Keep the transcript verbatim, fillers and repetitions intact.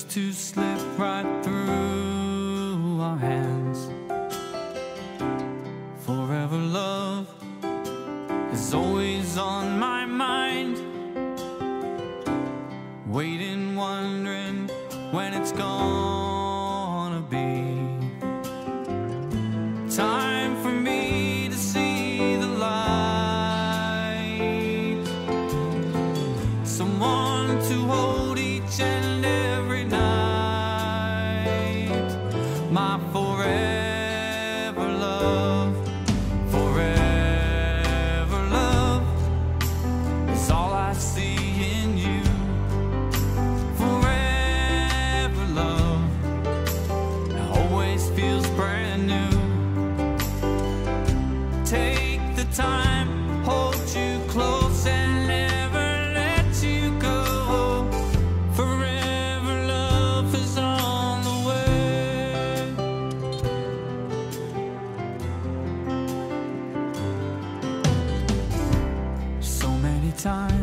to slip right through our hands. Forever love is always on my mind, waiting, wondering when it's gonna be time for me to see the light, someone to hold each and every night. My forever love, forever love is all I see in you. Forever love, it always feels brand new. Take the time, hold you close and never let you go. Forever love is on the way. So many times